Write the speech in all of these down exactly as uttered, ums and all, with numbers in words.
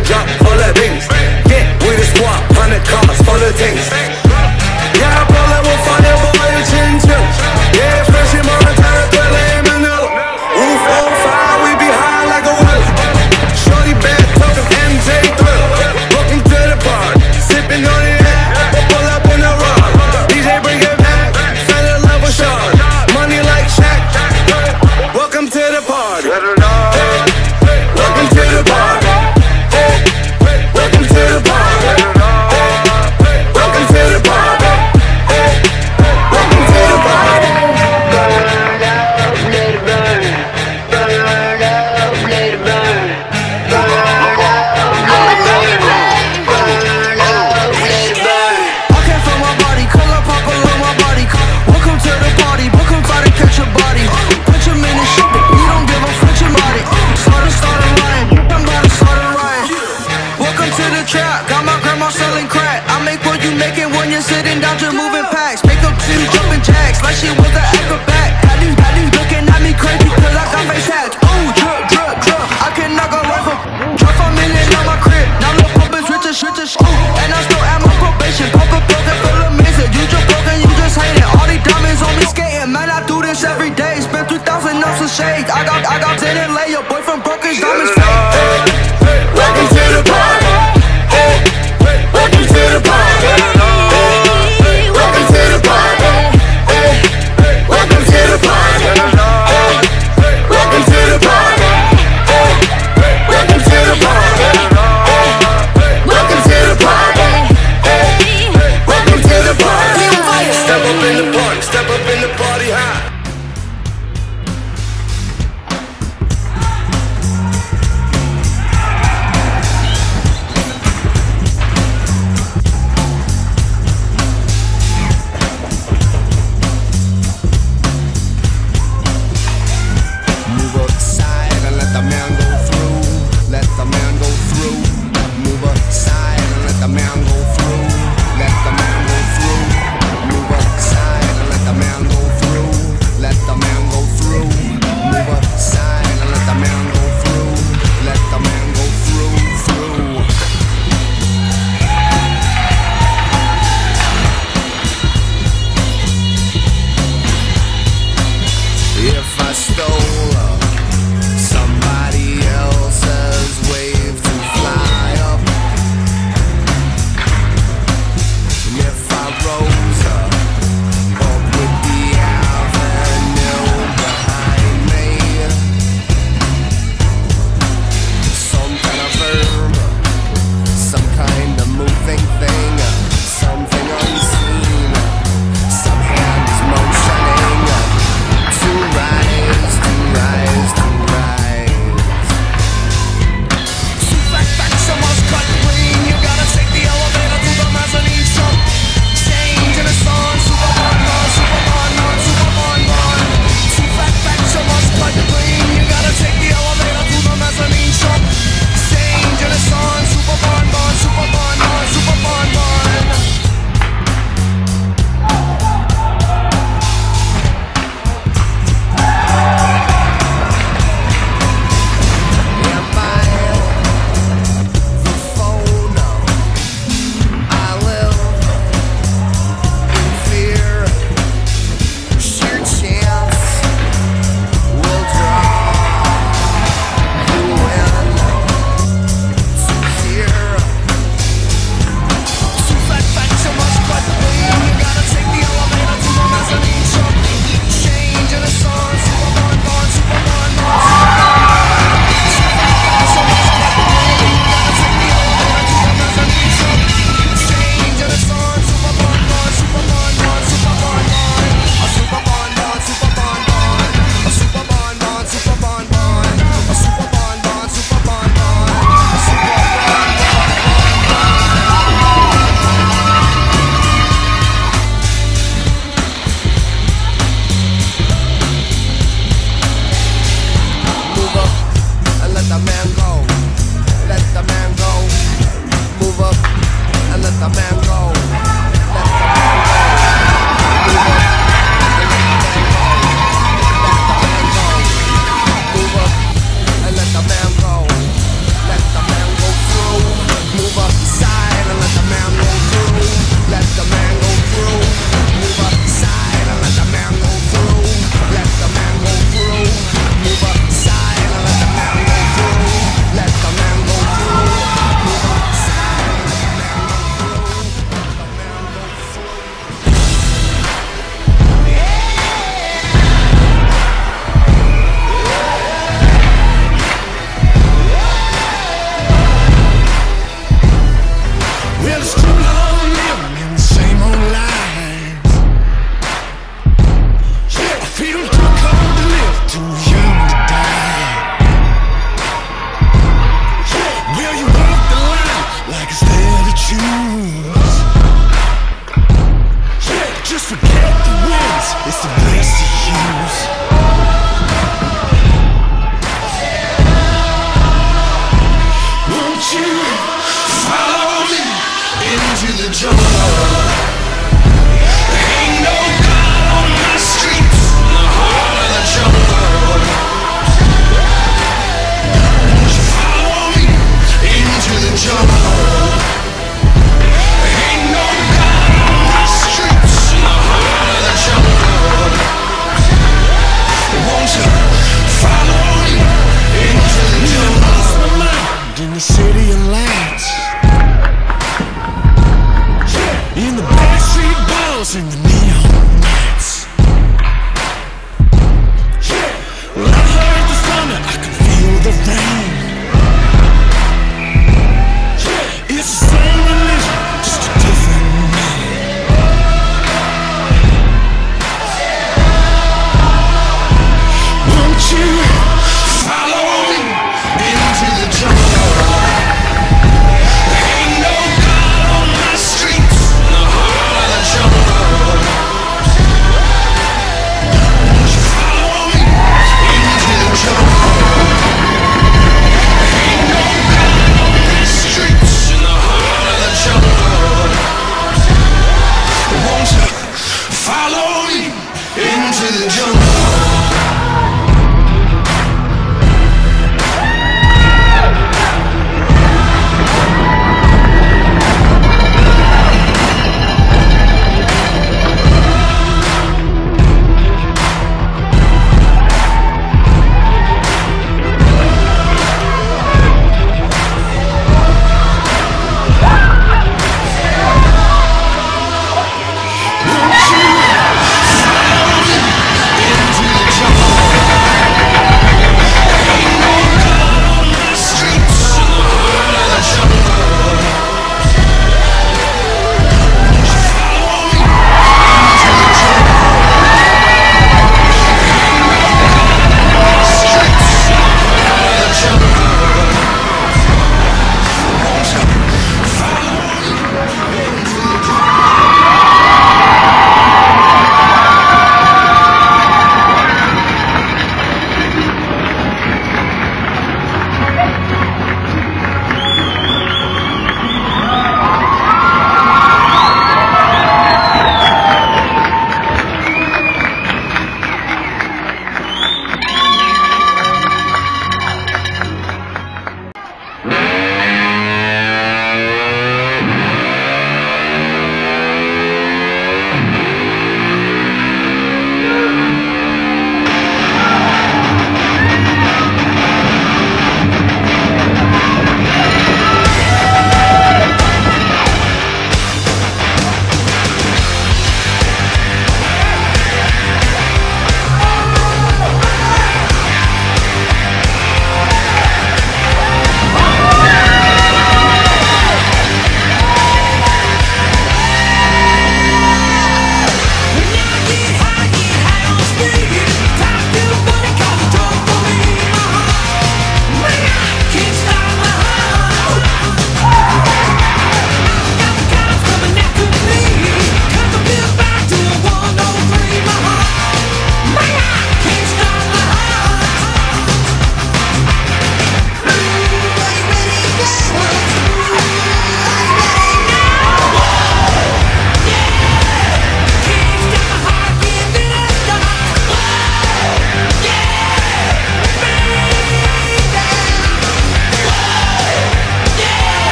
drop full of things. Get with a squad, hundred cars full of things. Yeah, I pull up with fire, boy, you chin chill. Yeah, fresh in Montana, Thriller in Manila. Roof on fire, we be high like a whale. Shorty bad, talking M J Thrill. Welcome to the party, sipping on it. Pull up in the rock, D J bring it back. Fell in love with Sean, money like Shaq. Welcome to the party. Welcome to the party. Welcome to the party. Welcome to the party. Welcome to the party. Burn up, let it burn. Burn up, let it burn. Burn up, let it burn. Burn up, let it burn. I came from my body, color pop along my body. Welcome to the party, welcome to the catch your body. Put your minute shit, you don't give a fuck about it. Started, started lying, I'm about to start a riot. Welcome to the trap, got my grandma selling crack. I make what you making when you're sitting down just moving packs. Make up two jumping jacks like she was an acrobat. Got these, got these looking at me crazy cause I got face hats. Ooh, drip, drip, drip, I can knock a rifle. Drop a million on my crib, now look up is rich as rich as sh- Ooh, and I still at my probation. Pop a plug and feel amazing. You just broken, you just hate it. All these diamonds on me skating, man, I do this every day. Spend two thousand ounces of shake. I got, I got ten and lay. Your boyfriend broke his diamonds fake. Welcome to the party. Welcome to the party. Welcome to the party. Welcome to the party. Welcome to the party. Welcome to the party. Welcome to the party. Welcome to the party. Step up in the party. Step up in the party high.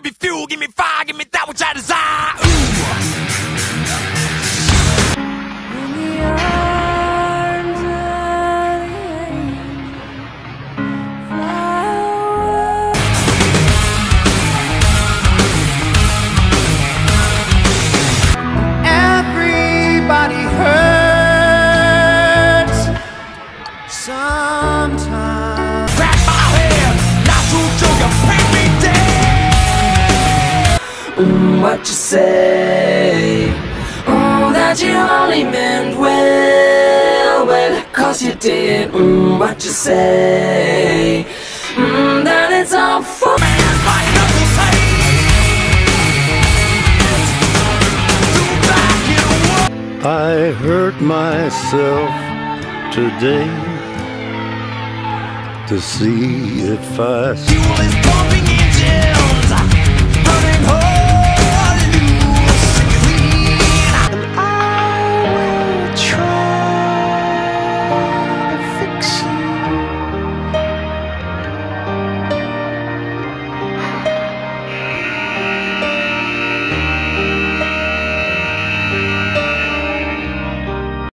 Give me fuel, give me fire, give me that which I desire. Ooh. Everybody hurts sometimes. Crack my head, not too joke, you bring me dead. Mm, what you say? Oh, that you only meant well, well, cause you did. Mm, what you say? Mm, that it's all for Man, my knuckles hate. I hurt myself today to see if I Fuel is pumping